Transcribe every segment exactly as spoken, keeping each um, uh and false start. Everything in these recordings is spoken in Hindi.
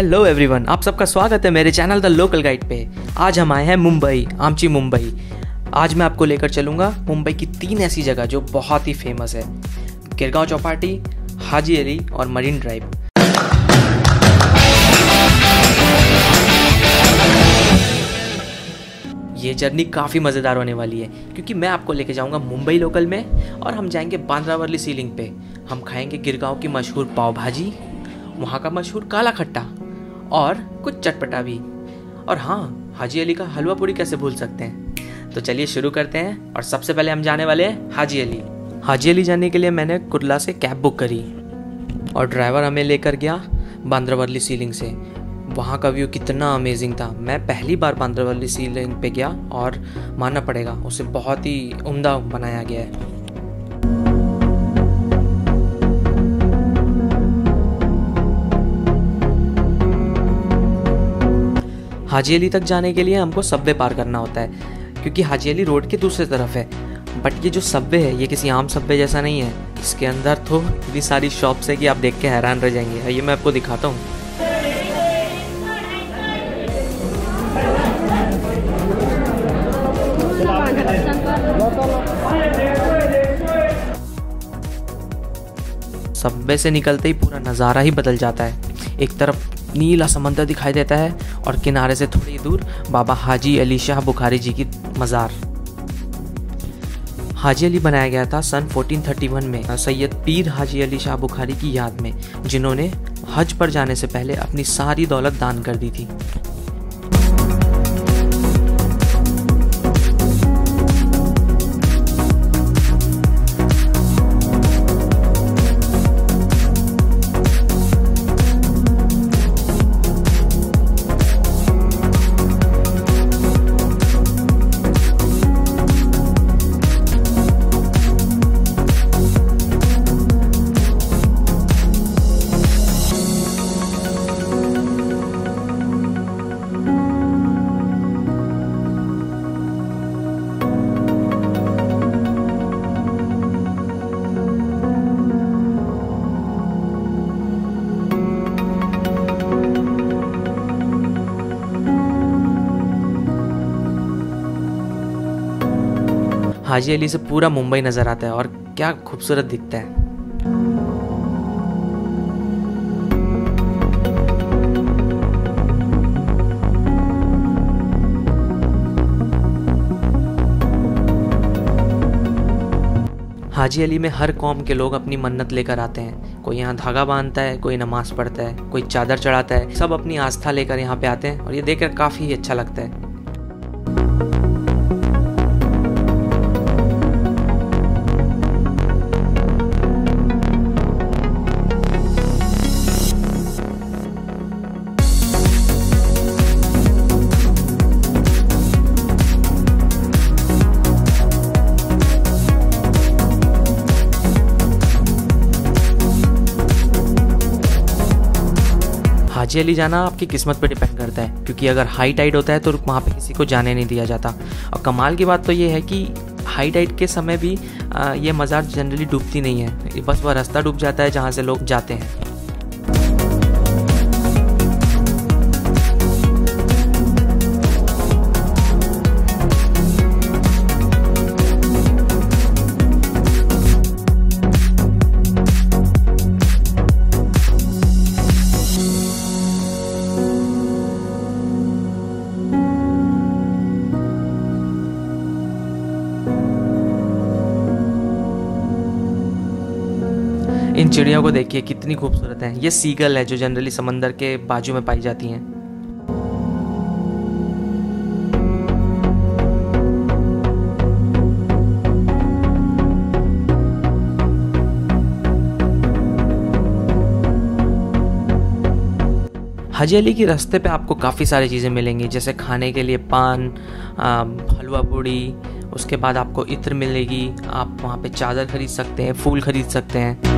हेलो एवरीवन, आप सबका स्वागत है मेरे चैनल द लोकल गाइड पे। आज हम आए हैं मुंबई, आमची मुंबई। आज मैं आपको लेकर चलूँगा मुंबई की तीन ऐसी जगह जो बहुत ही फेमस है: गिरगांव चौपाटी, हाजी अली और मरीन ड्राइव। ये जर्नी काफ़ी मज़ेदार होने वाली है क्योंकि मैं आपको लेके जाऊंगा मुंबई लोकल में और हम जाएंगे बांद्रा वर्ली सीलिंग पे। हम खाएंगे गिरगांव की मशहूर पाव भाजी, वहाँ का मशहूर काला खट्टा और कुछ चटपटा भी। और हाँ, हाजी अली का हलवा पूरी कैसे भूल सकते हैं। तो चलिए शुरू करते हैं। और सबसे पहले हम जाने वाले हैं हाजी अली। हाजी अली जाने के लिए मैंने कुर्ला से कैब बुक करी और ड्राइवर हमें लेकर गया बांद्रा वर्ली सीलिंग से। वहाँ का व्यू कितना अमेजिंग था। मैं पहली बार बांद्रा वर्ली सीलिंग पे गया और मानना पड़ेगा, उसे बहुत ही उम्दा बनाया गया है। हाजी अली तक जाने के लिए हमको सबवे पार करना होता है क्योंकि हाजी अली रोड के दूसरी तरफ है। बट ये जो सबवे है ये किसी आम सबवे जैसा नहीं है। इसके अंदर तो इतनी सारी शॉप्स है कि आप देख के हैरान रह जाएंगे। ये मैं आपको दिखाता हूँ। सबवे से निकलते ही पूरा नज़ारा ही बदल जाता है। एक तरफ नीला समंदर दिखाई देता है और किनारे से थोड़ी दूर बाबा हाजी अली शाह बुखारी जी की मज़ार। हाजी अली बनाया गया था सन चौदह सौ इकतीस में सैयद पीर हाजी अली शाह बुखारी की याद में, जिन्होंने हज पर जाने से पहले अपनी सारी दौलत दान कर दी थी। हाजी अली से पूरा मुंबई नज़र आता है और क्या खूबसूरत दिखता है। हाजी अली में हर कौम के लोग अपनी मन्नत लेकर आते हैं। कोई यहाँ धागा बांधता है, कोई नमाज पढ़ता है, कोई चादर चढ़ाता है। सब अपनी आस्था लेकर यहाँ पे आते हैं और ये देखकर काफ़ी अच्छा लगता है। हाजी अली जाना आपकी किस्मत पर डिपेंड करता है क्योंकि अगर हाई टाइड होता है तो वहाँ पे किसी को जाने नहीं दिया जाता। और कमाल की बात तो ये है कि हाई टाइड के समय भी आ, ये मज़ार जनरली डूबती नहीं है, बस वह रास्ता डूब जाता है जहाँ से लोग जाते हैं। इन चिड़ियों को देखिए कितनी खूबसूरत है। ये सीगल है जो जनरली समंदर के बाजू में पाई जाती हैं। हाजी अली की रास्ते पे आपको काफ़ी सारी चीज़ें मिलेंगी, जैसे खाने के लिए पान, हलवा पूड़ी, उसके बाद आपको इत्र मिलेगी। आप वहाँ पे चादर खरीद सकते हैं, फूल खरीद सकते हैं।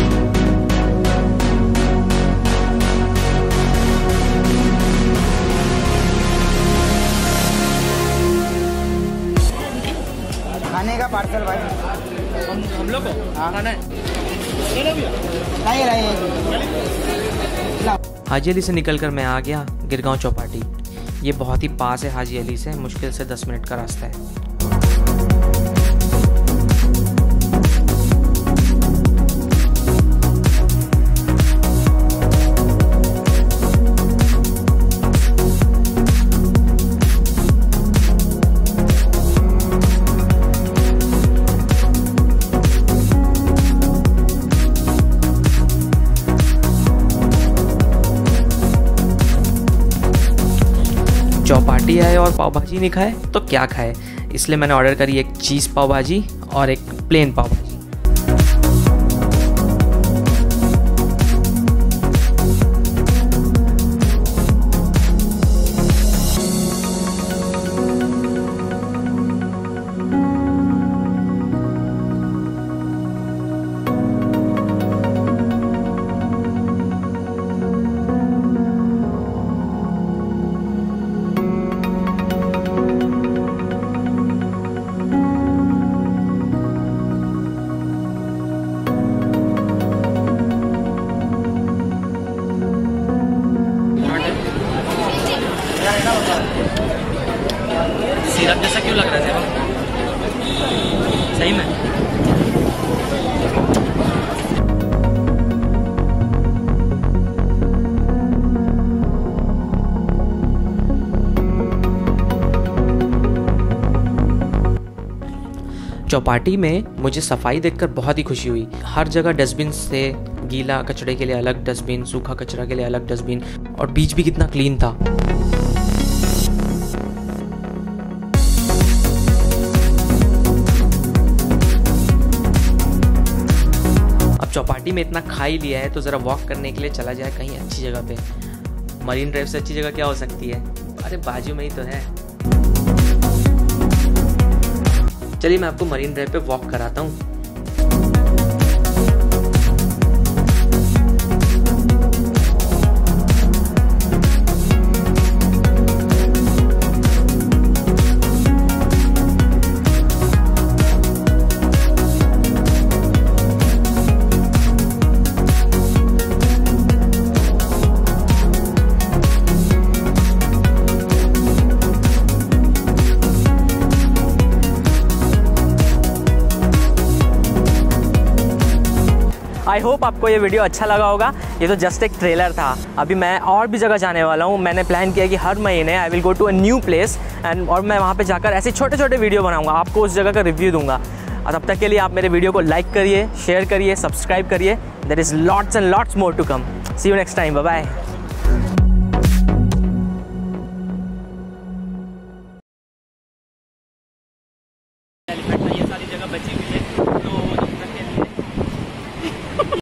खाने का पार्सल भाई हम हम लोग को खाना है। नहीं रही हाजी अली से निकलकर मैं आ गया गिरगांव चौपाटी। ये बहुत ही पास है हाजी अली से, मुश्किल से दस मिनट का रास्ता है। चौपाटी आए और पाव भाजी नहीं खाए तो क्या खाए, इसलिए मैंने ऑर्डर करी एक चीज़ पाव भाजी और एक प्लेन पाव भाजी। सिरप जैसा क्यों लग रहा है सही में? चौपाटी में मुझे सफाई देखकर बहुत ही खुशी हुई। हर जगह डस्टबिन थे, गीला कचरे के लिए अलग डस्टबिन, सूखा कचरा के लिए अलग डस्टबिन, और बीच भी कितना क्लीन था। अब चौपाटी में इतना खा ही लिया है तो ज़रा वॉक करने के लिए चला जाए कहीं अच्छी जगह पे। मरीन ड्राइव से अच्छी जगह क्या हो सकती है? अरे बाजू में ही तो है। चलिए मैं आपको मरीन ड्राइव पे वॉक कराता हूँ। आई होप आपको ये वीडियो अच्छा लगा होगा। ये तो जस्ट एक ट्रेलर था, अभी मैं और भी जगह जाने वाला हूँ। मैंने प्लान किया कि हर महीने I will go to a new place and और मैं वहाँ पे जाकर ऐसे छोटे छोटे वीडियो बनाऊँगा, आपको उस जगह का रिव्यू दूंगा। और तब तक के लिए आप मेरे वीडियो को लाइक करिए, शेयर करिए, सब्सक्राइब करिए। There is lots and lots more to come. See you next time, bye bye. ये सारी जगह बची हुई है तो